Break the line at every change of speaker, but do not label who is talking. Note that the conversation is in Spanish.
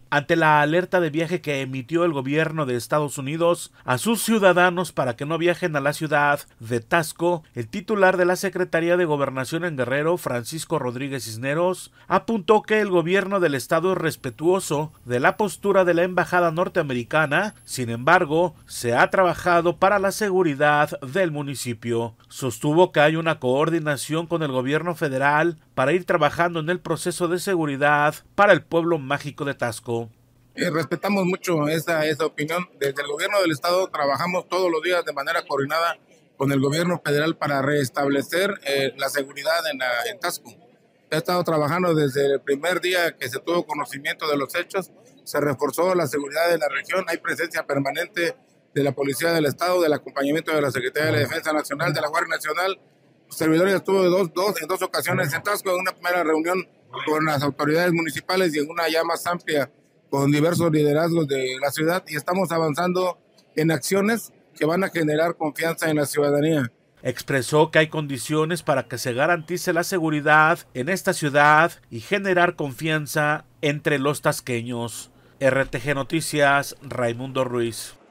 ante la alerta de viaje que emitió el gobierno de Estados Unidos a sus ciudadanos para que no viajen a la ciudad de Taxco. El titular de la Secretaría de Gobernación en Guerrero, Francisco Rodríguez Cisneros, apuntó que el gobierno del estado es respetuoso de la postura de la embajada norteamericana. Sin embargo, se ha trabajado para la seguridad del municipio. Sostuvo que hay una coordinación con el gobierno federal para ir trabajando en el proceso de seguridad para el pueblo mágico de Taxco.
Respetamos mucho esa opinión. Desde el gobierno del estado trabajamos todos los días de manera coordinada con el gobierno federal para restablecer la seguridad en Taxco. He estado trabajando desde el primer día que se tuvo conocimiento de los hechos. Se reforzó la seguridad de la región. Hay presencia permanente de la Policía del Estado, del acompañamiento de la Secretaría de la Defensa Nacional, de la Guardia Nacional. El servidor ya estuvo en dos ocasiones en Taxco, en una primera reunión con las autoridades municipales y en una ya más amplia con diversos liderazgos de la ciudad, y estamos avanzando en acciones que van a generar confianza en la ciudadanía.
Expresó que hay condiciones para que se garantice la seguridad en esta ciudad y generar confianza entre los tasqueños. RTG Noticias, Raimundo Ruiz.